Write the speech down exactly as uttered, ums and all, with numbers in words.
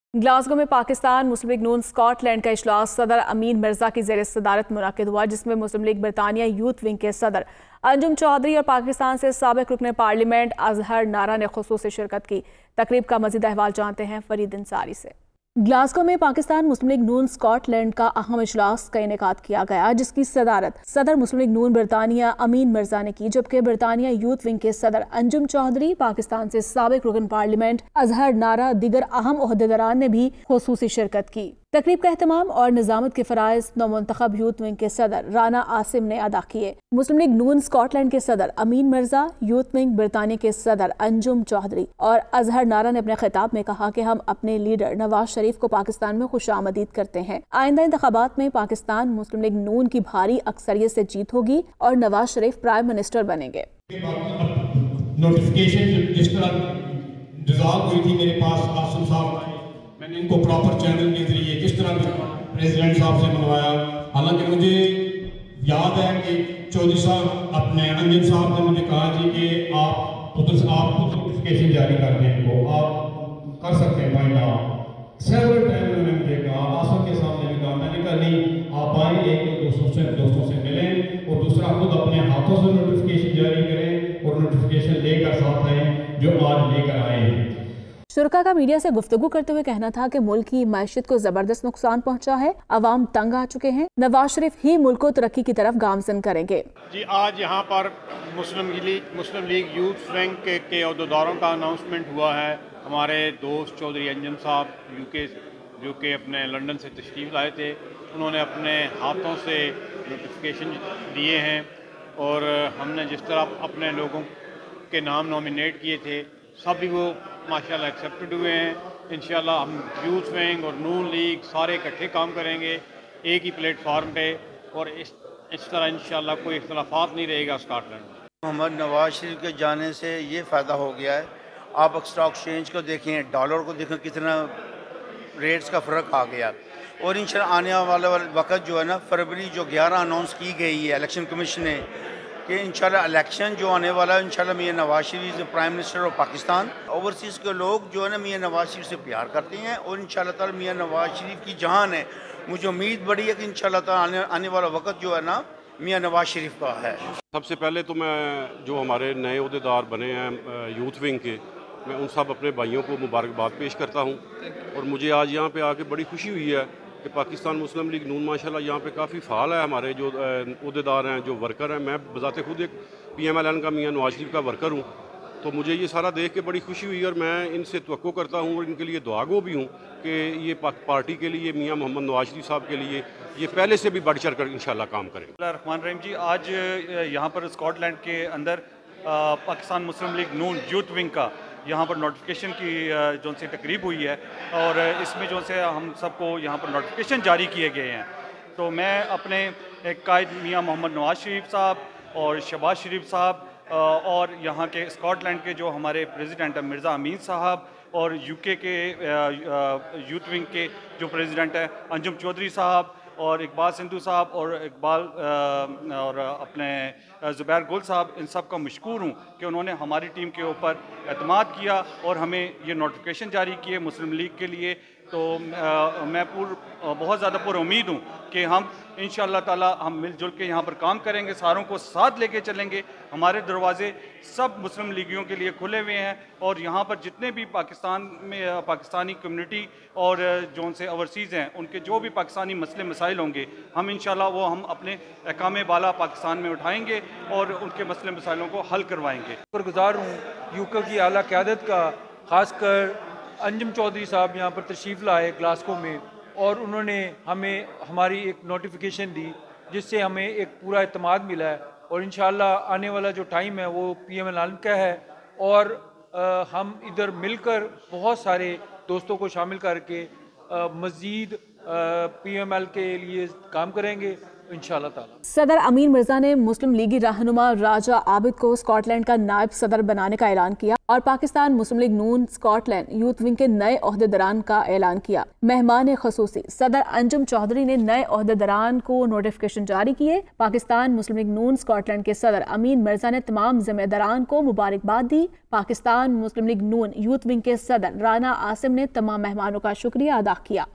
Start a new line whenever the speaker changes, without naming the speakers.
Glasgow में Pakistan Muslim League Noon Scotland का इजलास सदर अमीन मिर्जा की ज़ेर सदारत मुनक़िद हुआ, जिसमें मुस्लिम लीग बरतानिया यूथ विंग के सदर अंजुम चौधरी और पाकिस्तान से साबिक़ रुकन पार्लियामेंट अजहर नारा ने खुसूसी शिरकत की। तकरीब का मज़ीद अहवाल जानते हैं फरीद अंसारी से। ग्लासगो में पाकिस्तान मुस्लिम लीग नून स्कॉटलैंड का अहम इजलास का इनेकाद किया गया, जिसकी सदारत सदर मुस्लिम लीग नून बरतानिया अमीन मिर्जा ने की, जबकि बरतानिया यूथ विंग के सदर अंजुम चौधरी, पाकिस्तान से साबिक़ रुकन पार्लियामेंट अजहर नारा, दीगर अहम ओहदेदारान ने भी खुसूसी शिरकत की। तकरीब का एहतमाम और निजामत के फ़राइज़ नौमुंतखब यूथ विंग के सदर राना आसिम ने अदा किए। मुस्लिम लीग नून स्कॉटलैंड के सदर अमीन मिर्जा, यूथ विंग बरतानिया के सदर अंजुम चौधरी और अजहर नारा ने अपने खिताब में कहा कि हम अपने लीडर नवाज शरीफ को पाकिस्तान में खुशामदीद करते हैं। आइंदा इंतखाबात में पाकिस्तान मुस्लिम लीग नून की भारी अक्सरियत से जीत होगी और नवाज शरीफ प्राइम मिनिस्टर बनेंगे।
नोटिफिकेशन जिस तरह रिजॉल्व हुई थी मेरे पास, आसिम साहब मैंने इनको प्रॉपर चैनल के जरिए किस तरह प्रेसिडेंट साहब से मनवाया। हालांकि मुझे याद है कि चौधरी साहब अपने अंजन साहब ने मुझे कहा जी कि आप खुद आप खुद नोटिफिकेशन जारी कर दें, इनको आप कर सकते हैं फाइंड आउट। सेवरल टाइम उन्होंने मुझे कहा, आसम के सामने भी कहा, मैंने कहा नहीं आप आए, एक तो दोस्तों से दोस्तों से मिलें और दूसरा खुद अपने हाथों से नोटिफिकेशन जारी करें और नोटिफिकेशन लेकर साथ आए जो आज लेकर आए हैं।
शुरका का मीडिया से गुफ्तगू करते हुए कहना था कि मुल्क की मैशियत को जबरदस्त नुकसान पहुंचा है, अवाम तंग आ चुके हैं, नवाज शरीफ ही मुल्क को तरक्की की तरफ गामजन करेंगे।
जी आज यहाँ पर मुस्लिम लीग मुस्लिम लीग यूथ विंग के, के अहदेदारों का अनाउंसमेंट हुआ है। हमारे दोस्त चौधरी अंजम साहब यूके जो कि अपने लंदन से तशरीफ़ लाए थे, उन्होंने अपने हाथों से नोटिफिकेशन दिए हैं और हमने जिस तरह अपने लोगों के नाम नॉमिनेट किए थे सब भी वो माशाल्लाह एक्सेप्टेड हुए हैं। इंशाल्लाह हम यूथ विंग और नून लीग सारे इकट्ठे काम करेंगे एक ही प्लेटफार्म पे और इस इस तरह इंशाल्लाह कोई इख्तलाफात नहीं रहेगा स्कॉटलैंड में।
मोहम्मद नवाज शरीफ के जाने से ये फ़ायदा हो गया है, आप स्टॉक एक्सचेंज को देखें, डॉलर को देखें, कितना रेट्स का फ़र्क आ गया और इंशाल्लाह आने वाले वक्त जो है ना, फरवरी जो ग्यारह अनाउंस की गई है इलेक्शन कमीशन ने कि इंशाल्लाह इलेक्शन जो आने वाला है इंशाल्लाह Mian Nawaz Sharif prime minister of Pakistan, overseas के लोग जो है ना मियां नवाज शरीफ से प्यार करते हैं और इंशाल्लाह ताला मियां नवाज शरीफ की जहान है। मुझे उम्मीद बड़ी है कि इंशाल्लाह ताला आने, आने वाला वक्त जो है ना मियां नवाज शरीफ का है।
सबसे पहले तो मैं जो हमारे नए ओहदेदार बने हैं यूथ विंग के, मैं उन सब अपने भाइयों को मुबारकबाद पेश करता हूँ और मुझे आज यहाँ पे आके बड़ी खुशी हुई है कि पाकिस्तान मुस्लिम लीग नून माशाल्लाह यहाँ पे काफ़ी फ़ाल है। हमारे जो ओहदेदार हैं, जो वर्कर हैं, मैं बज़ाते खुद एक पी एम एल एन का मियां नवाज शरीफ का वर्कर हूँ, तो मुझे ये सारा देख के बड़ी खुशी हुई और मैं इनसे तवक्को करता हूँ और इनके लिए दुआगो भी हूँ कि ये पार्टी के लिए, मियां मोहम्मद नवाज शरीफ साहब के लिए ये पहले से भी बढ़ चढ़ कर इंशाल्लाह काम करेंगे।
रहमान रहीम जी, आज यहाँ पर स्कॉटलैंड के अंदर पाकिस्तान मुस्लिम लीग नून यूथ विंग का यहाँ पर नोटिफिकेशन की जो से तकरीब हुई है और इसमें जो से हम सबको यहाँ पर नोटिफिकेशन जारी किए गए हैं। तो मैं अपने कायद मियां मोहम्मद नवाज शरीफ साहब और शहबाज शरीफ साहब और यहाँ के स्कॉटलैंड के जो हमारे प्रेसिडेंट हैं मिर्ज़ा अमीन साहब और यूके के यूथ विंग के जो प्रेसिडेंट हैं अंजुम चौधरी साहब और इकबाल सिंधु साहब और इकबाल और अपने ज़ुबैर गुल साहब, इन सब का मशकूर हूँ कि उन्होंने हमारी टीम के ऊपर एतमाद किया और हमें ये नोटिफिकेशन जारी किए मुस्लिम लीग के लिए। तो आ, मैं पूर बहुत ज़्यादा पुर उम्मीद हूँ कि हम इंशाअल्लाह ताला हम मिलजुल के यहाँ पर काम करेंगे, सारों को साथ लेके चलेंगे। हमारे दरवाजे सब मुस्लिम लीगियों के लिए खुले हुए हैं और यहाँ पर जितने भी पाकिस्तान में पाकिस्तानी कम्युनिटी और जो से ओवरसीज़ हैं उनके जो भी पाकिस्तानी मसले मसाइल होंगे, हम इंशाअल्लाह वो हम अपने अहकाम बाला पाकिस्तान में उठाएँगे और उनके मसले मसाइलों को हल करवाएँगे।
शुक्रगुज़ार हूँ यूके की आला क़यादत का, ख़ासकर अंजुम चौधरी साहब यहाँ पर तशरीफ़ लाए ग्लासगो में और उन्होंने हमें हमारी एक नोटिफिकेशन दी जिससे हमें एक पूरा एतमाद मिला है और इंशाअल्लाह आने वाला जो टाइम है वो पी एम एल एन का है और आ, हम इधर मिलकर बहुत सारे दोस्तों को शामिल करके मज़ीद पी एम एल के लिए काम करेंगे इंशाल्लाह ताला।
सदर अमीन मिर्जा ने मुस्लिम लीगी रहनुमा राजा आबिद को स्कॉटलैंड का नायब सदर बनाने का ऐलान किया और Pakistan Muslim League Noon Scotland youth wing के नए ओहदेदारान का ऐलान किया। मेहमान खसूसी सदर अंजुम चौधरी ने नए ओहदेदारान को नोटिफिकेशन जारी किए। पाकिस्तान मुस्लिम लीग नून स्कॉटलैंड के सदर अमीन मिर्जा ने तमाम जिम्मेदारान को मुबारकबाद दी। पाकिस्तान मुस्लिम लीग नून यूथ विंग के सदर राना आसिम ने तमाम मेहमानों का शुक्रिया अदा किया।